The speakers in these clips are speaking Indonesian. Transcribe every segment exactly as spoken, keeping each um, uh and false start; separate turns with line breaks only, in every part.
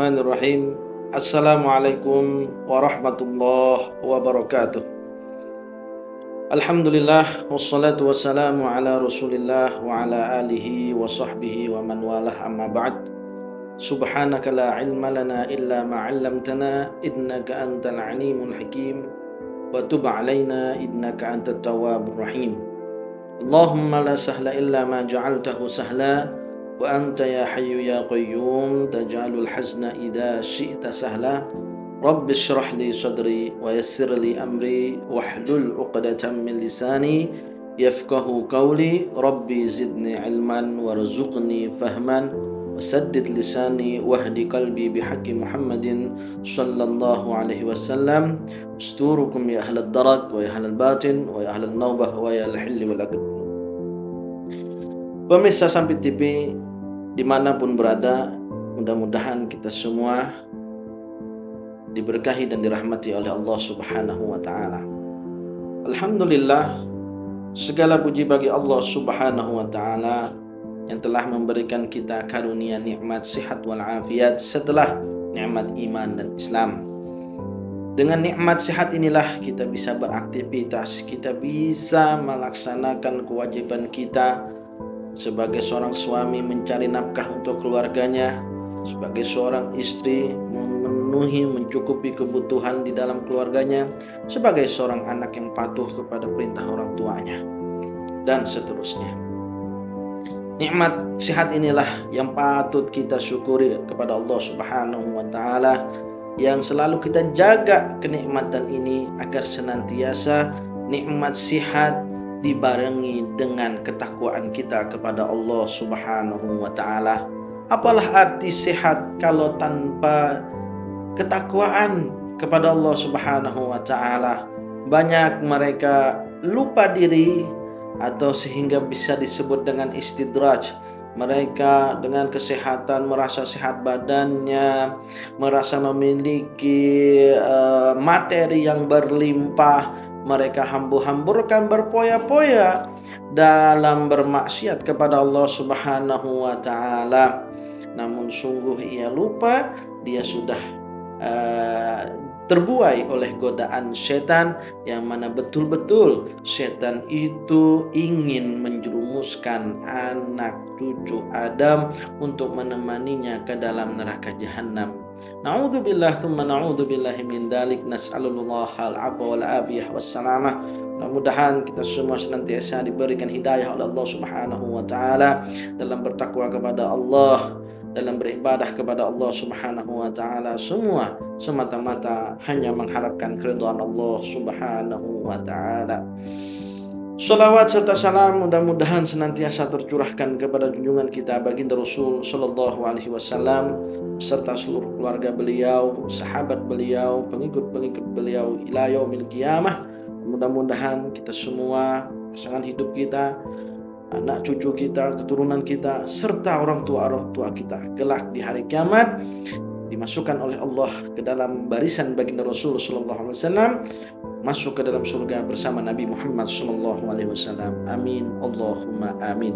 Bismillahirrahmanirrahim. Assalamualaikum warahmatullahi wabarakatuh. Alhamdulillah wassalatu wassalamu ala Rasulillah wa ala alihi wa sahbihi wa man walah, amma ba'd. Subhanaka la ilma lana illa ma 'allamtana innaka antal alimul hakim wa tub 'alaina innaka antat tawwabur rahim. Allahumma la sahla illa ma ja'altahu sahla wa anta ya hayyu ya qayyum taj'alul hazna idza syi'ta sahla. Rabbi shrah li sadri wa yassir li amri wahlul 'uqdatam min lisani yafqahu qawli. Rabbi zidni ilman warzuqni fahman wasaddid lisani wahdi qalbi bihaqqi Muhammadin sallallahu alaihi wasallam. Asturukum ya ahlad darat wa ya ahlal batin wa ya ahlal naubah wa ya al-hilli wal aqd. Pemirsa Sampit T V dimanapun berada, mudah-mudahan kita semua diberkahi dan dirahmati oleh Allah Subhanahu wa Ta'ala. Alhamdulillah, segala puji bagi Allah Subhanahu wa Ta'ala yang telah memberikan kita karunia nikmat sehat wal afiat setelah nikmat iman dan Islam. Dengan nikmat sehat inilah kita bisa beraktivitas, kita bisa melaksanakan kewajiban kita sebagai seorang suami mencari nafkah untuk keluarganya, sebagai seorang istri memenuhi mencukupi kebutuhan di dalam keluarganya, sebagai seorang anak yang patuh kepada perintah orang tuanya, dan seterusnya. Nikmat sehat inilah yang patut kita syukuri kepada Allah Subhanahu wa Ta'ala, yang selalu kita jaga kenikmatan ini agar senantiasa nikmat sehat dibarengi dengan ketakwaan kita kepada Allah Subhanahu wa Ta'ala. Apalah arti sehat kalau tanpa ketakwaan kepada Allah Subhanahu wa Ta'ala? Banyak mereka lupa diri atau sehingga bisa disebut dengan istidraj. Mereka dengan kesehatan merasa sehat badannya, merasa memiliki uh, materi yang berlimpah, mereka hambur-hamburkan, berpoya-poya dalam bermaksiat kepada Allah Subhanahu wa Ta'ala. Namun sungguh ia lupa, dia sudah uh, terbuai oleh godaan setan, yang mana betul-betul setan itu ingin menjerumuskan anak cucu Adam untuk menemaninya ke dalam neraka jahanam. Na'udzubillah tsumma na'udzubillahi min dalik. Nas'alullah al-'afwa wal afiyah wassalamah. Mudah-mudahan kita semua senantiasa diberikan hidayah oleh Allah Subhanahu wa Ta'ala dalam bertakwa kepada Allah, dalam beribadah kepada Allah Subhanahu wa Ta'ala, semua semata-mata hanya mengharapkan keridhaan Allah Subhanahu wa Ta'ala. Salawat serta salam mudah-mudahan senantiasa tercurahkan kepada junjungan kita baginda Rasul sallallahu alaihi wasallam serta seluruh keluarga beliau, sahabat beliau, pengikut-pengikut beliau ila yaumil qiyamah. Mudah-mudahan kita semua, pasangan hidup kita, anak cucu kita, keturunan kita, serta orang tua-orang tua kita kelak di hari kiamat dimasukkan oleh Allah ke dalam barisan baginda Rasul sallallahu alaihi wasallam, masuk ke dalam surga bersama Nabi Muhammad sallallahu alaihi wasallam. Amin Allahumma amin.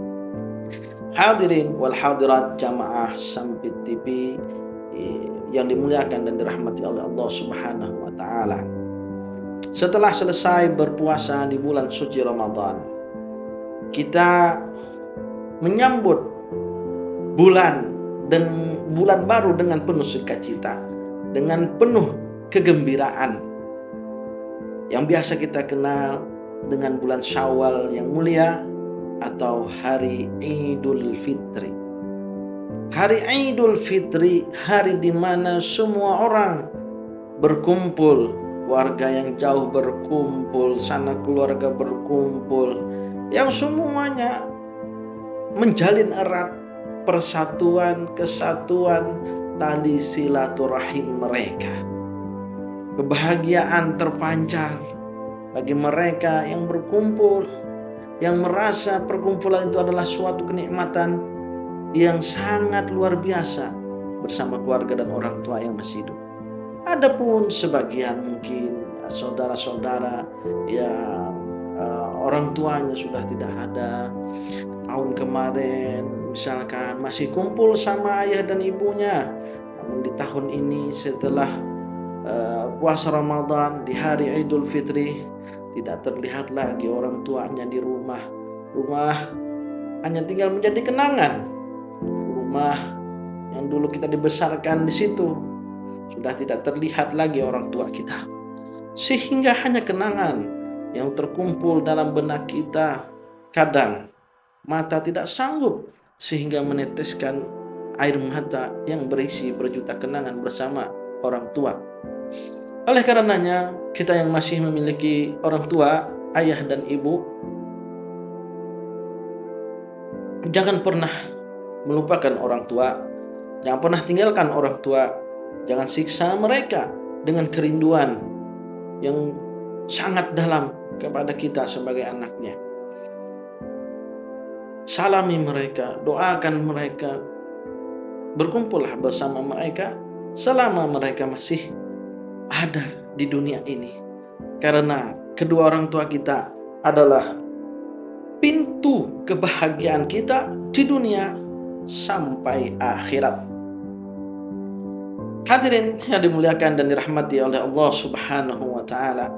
Hadirin wal hadirat jamaah Sampit T V yang dimuliakan dan dirahmati oleh Allah Subhanahu wa Ta'ala. Setelah selesai berpuasa di bulan suci Ramadan, kita menyambut bulan dan bulan baru dengan penuh sukacita, dengan penuh kegembiraan, yang biasa kita kenal dengan bulan Syawal yang mulia atau hari Idul Fitri. Hari Idul Fitri, hari di mana semua orang berkumpul, warga yang jauh berkumpul, sanak keluarga berkumpul, yang semuanya menjalin erat persatuan, kesatuan, tali silaturahim mereka. Kebahagiaan terpancar bagi mereka yang berkumpul, yang merasa perkumpulan itu adalah suatu kenikmatan yang sangat luar biasa bersama keluarga dan orang tua yang masih hidup. Adapun sebagian mungkin saudara-saudara yang uh, orang tuanya sudah tidak ada, tahun kemarin misalkan masih kumpul sama ayah dan ibunya, namun di tahun ini setelah uh, puasa Ramadan di hari Idul Fitri tidak terlihat lagi orang tuanya di rumah. Rumah hanya tinggal menjadi kenangan. Rumah yang dulu kita dibesarkan di situ sudah tidak terlihat lagi orang tua kita. Sehingga hanya kenangan yang terkumpul dalam benak kita. Kadang mata tidak sanggup sehingga meneteskan air mata yang berisi berjuta kenangan bersama orang tua. Oleh karenanya, kita yang masih memiliki orang tua, ayah dan ibu, jangan pernah melupakan orang tua, jangan pernah tinggalkan orang tua, jangan siksa mereka dengan kerinduan yang sangat dalam kepada kita sebagai anaknya. Salami mereka, doakan mereka, berkumpullah bersama mereka selama mereka masih ada di dunia ini. Karena kedua orang tua kita adalah pintu kebahagiaan kita di dunia sampai akhirat. Hadirin yang dimuliakan dan dirahmati oleh Allah Subhanahu wa taala.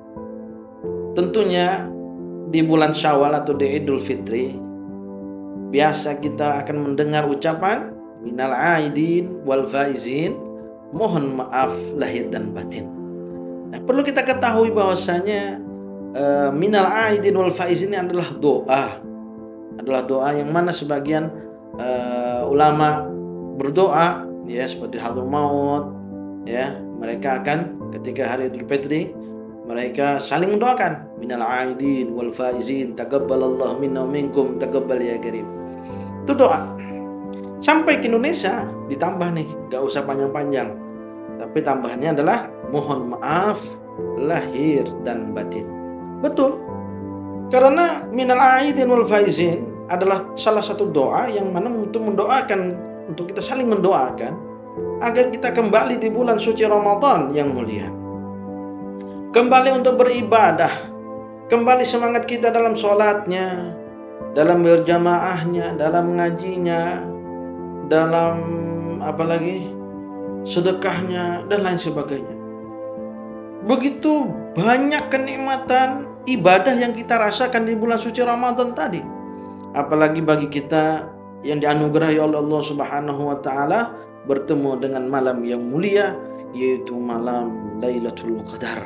Tentunya di bulan Syawal atau di Idul Fitri biasa kita akan mendengar ucapan minal aidin wal faizin, mohon maaf lahir dan batin. Nah, perlu kita ketahui bahwasanya uh, minal aidin wal faizin ini adalah doa. Adalah doa yang mana sebagian uh, ulama berdoa ya seperti hadratul maut ya, mereka akan ketika hari Idul Fitri mereka saling mendoakan minal aidin wal faizin taqabbalallahu minna wa minkum taqabbal ya karim. Itu doa. Sampai ke Indonesia ditambah nih, gak usah panjang-panjang, tapi tambahannya adalah mohon maaf lahir dan batin. Betul, karena minal aidin wal faizin adalah salah satu doa yang mana untuk mendoakan, untuk kita saling mendoakan agar kita kembali di bulan suci Ramadan yang mulia, kembali untuk beribadah, kembali semangat kita dalam sholatnya, dalam berjamaahnya, dalam ngajinya, dalam apalagi sedekahnya dan lain sebagainya. Begitu banyak kenikmatan ibadah yang kita rasakan di bulan suci Ramadan tadi. Apalagi bagi kita yang dianugerahi oleh Allah Subhanahu wa taala bertemu dengan malam yang mulia, yaitu malam Lailatul Qadar.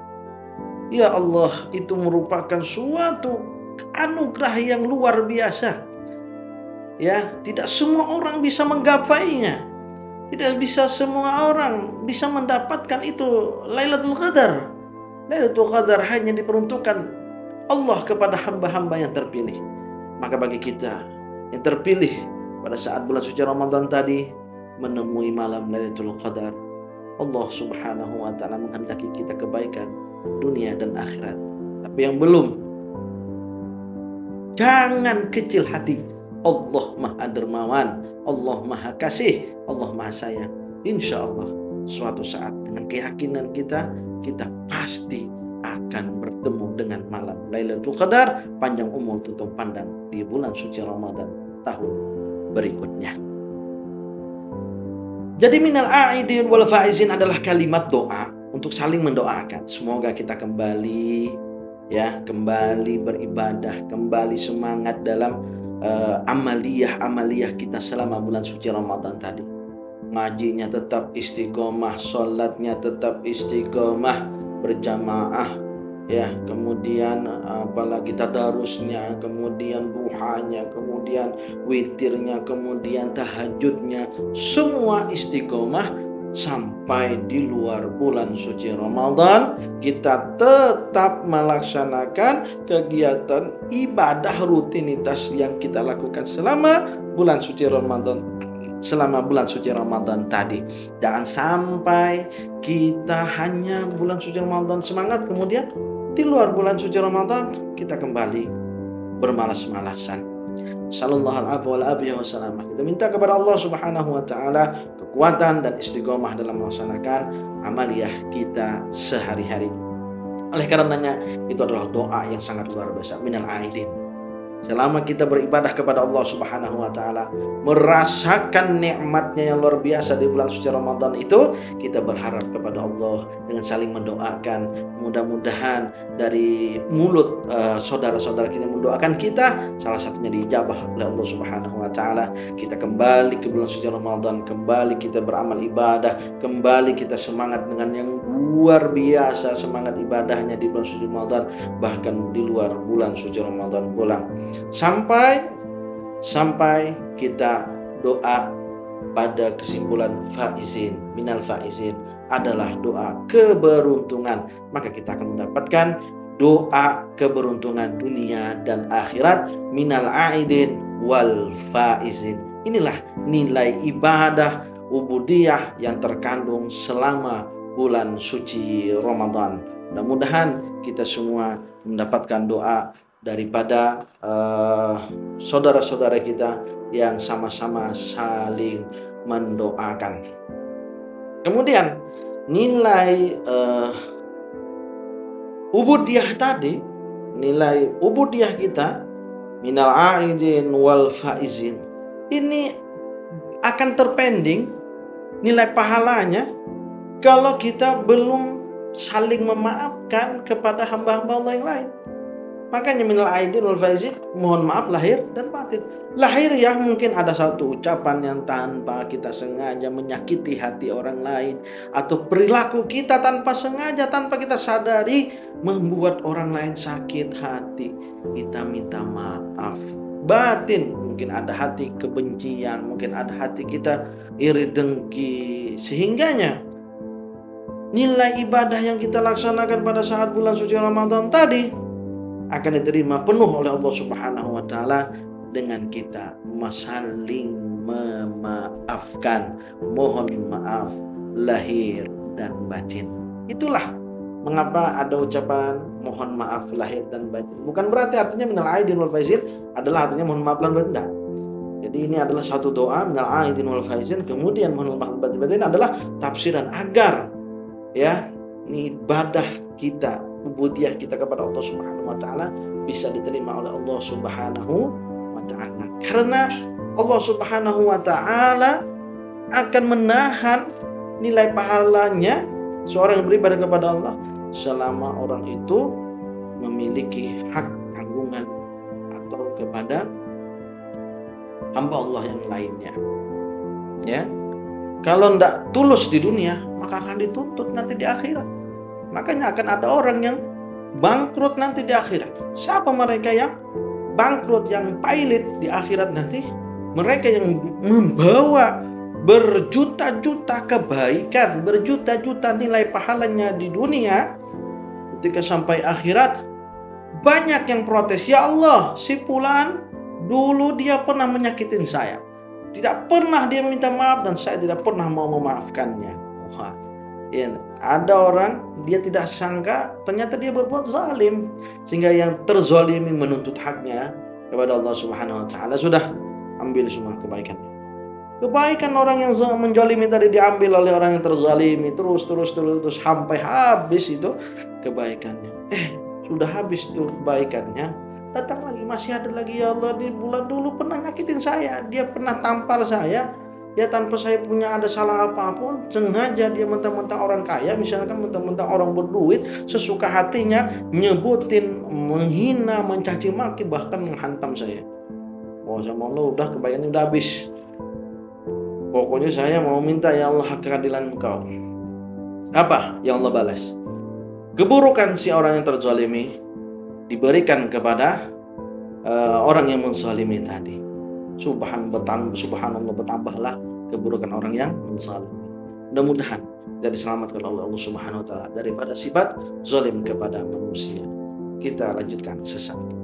Ya Allah, itu merupakan suatu anugerah yang luar biasa. Ya, tidak semua orang bisa menggapainya. Tidak bisa semua orang bisa mendapatkan itu Lailatul Qadar. Lailatul Qadar hanya diperuntukkan Allah kepada hamba-hamba yang terpilih. Maka bagi kita yang terpilih pada saat bulan suci Ramadan tadi menemui malam Lailatul Qadar, Allah Subhanahu wa taala menghendaki kita kebaikan dunia dan akhirat. Tapi yang belum, jangan kecil hati. Allah Maha Dermawan, Allah Maha Kasih, Allah Maha Sayang. Insya Allah suatu saat dengan keyakinan kita, kita pasti akan bertemu dengan malam Lailatul Qadar, panjang umur tutup pandang di bulan suci Ramadan tahun berikutnya. Jadi minal aidin wal faizin adalah kalimat doa untuk saling mendoakan. Semoga kita kembali ya, kembali beribadah, kembali semangat dalam uh, amaliyah-amaliyah kita selama bulan suci Ramadan tadi. Ngajinya tetap istiqomah, sholatnya tetap istiqomah, berjamaah ya, kemudian apalagi tadarusnya, kemudian duhanya, kemudian witirnya, kemudian tahajudnya, semua istiqomah sampai di luar bulan suci Ramadan. Kita tetap melaksanakan kegiatan ibadah rutinitas yang kita lakukan selama bulan suci Ramadan selama bulan suci Ramadan tadi. Jangan sampai kita hanya bulan suci Ramadan semangat, kemudian di luar bulan suci Ramadan kita kembali bermalas-malasan. Sallallahu alaihi wasallam. Kita minta kepada Allah Subhanahu wa taala kekuatan dan istiqomah dalam melaksanakan amaliyah kita sehari-hari. Oleh karenanya itu adalah doa yang sangat luar biasa, minal aidin selama kita beribadah kepada Allah Subhanahu wa taala, merasakan nikmatnya yang luar biasa di bulan suci Ramadan itu, kita berharap kepada Allah dengan saling mendoakan. Mudah-mudahan dari mulut uh, saudara-saudara kita mendoakan kita, salah satunya diijabah oleh Allah Subhanahu wa taala. Kita kembali ke bulan suci Ramadan, kembali kita beramal ibadah, kembali kita semangat dengan yang luar biasa semangat ibadahnya di bulan suci Ramadan, bahkan di luar bulan suci Ramadan pula. Sampai sampai kita doa pada kesimpulan faizin, minal faizin adalah doa keberuntungan, maka kita akan mendapatkan doa keberuntungan dunia dan akhirat, minal aidin wal faizin. Inilah nilai ibadah ubudiyah yang terkandung selama bulan suci Ramadan. Mudah-mudahan kita semua mendapatkan doa daripada uh, saudara-saudara kita yang sama-sama saling mendoakan. Kemudian nilai uh, ubudiyah tadi, nilai ubudiyah kita minal aidin wal faizin, ini akan terpending nilai pahalanya kalau kita belum saling memaafkan kepada hamba-hamba Allah yang lain. Makanya minal aidin wal faizin, mohon maaf lahir dan batin. Lahir ya mungkin ada satu ucapan yang tanpa kita sengaja menyakiti hati orang lain, atau perilaku kita tanpa sengaja, tanpa kita sadari membuat orang lain sakit hati. Kita minta maaf. Batin, mungkin ada hati kebencian, mungkin ada hati kita iri dengki, sehingganya nilai ibadah yang kita laksanakan pada saat bulan suci Ramadan tadi akan diterima penuh oleh Allah Subhanahu wa taala dengan kita saling memaafkan, mohon maaf lahir dan batin. Itulah mengapa ada ucapan mohon maaf lahir dan batin. Bukan berarti artinya minal aidin wal faizin adalah artinya mohon maaf lahir dan batin. Jadi ini adalah satu doa minal aidin wal faizin, kemudian mohon maaf lahir dan batin adalah tafsiran agar ya ini ibadah kita, ubudiyah kita kepada Allah Subhanahu wa taala bisa diterima oleh Allah Subhanahu wa taala. Karena Allah Subhanahu wa taala akan menahan nilai pahalanya seorang yang beribadah kepada Allah selama orang itu memiliki hak tanggungan atau kepada hamba Allah yang lainnya. Ya. Kalau tidak tulus di dunia, maka akan dituntut nanti di akhirat. Makanya akan ada orang yang bangkrut nanti di akhirat. Siapa mereka yang bangkrut, yang pailit di akhirat nanti? Mereka yang membawa berjuta-juta kebaikan, berjuta-juta nilai pahalanya di dunia, ketika sampai akhirat banyak yang protes, ya Allah, si fulan dulu dia pernah menyakitin saya, tidak pernah dia minta maaf dan saya tidak pernah mau memaafkannya. Wah, ya, ada orang dia tidak sangka ternyata dia berbuat zalim, sehingga yang terzalimi menuntut haknya kepada Allah Subhanahu wa taala, sudah ambil semua kebaikannya. Kebaikan orang yang menjolimi tadi diambil oleh orang yang terzalimi, terus terus terus terus sampai habis itu kebaikannya. Eh, sudah habis itu kebaikannya, datang lagi, masih ada lagi, ya Allah, di bulan dulu pernah nyakitin saya, dia pernah tampar saya, ya tanpa saya punya ada salah apapun, sengaja dia mentang-mentang orang kaya, misalkan mentang-mentang orang berduit, sesuka hatinya nyebutin, menghina, mencaci maki, bahkan menghantam saya. Oh, sama Allah, udah kebaikannya udah habis. Pokoknya saya mau minta, ya Allah, keadilan Engkau. Apa yang Allah balas? Keburukan si orang yang terzalimi diberikan kepada uh, orang yang menzalimi tadi. Subhan betang, subhanallah, bertambahlah keburukan orang yang menzalimi. Mudah-mudahan kita diselamatkan oleh Allah Subhanahu wa taala daripada sifat zalim kepada manusia. Kita lanjutkan sesaat.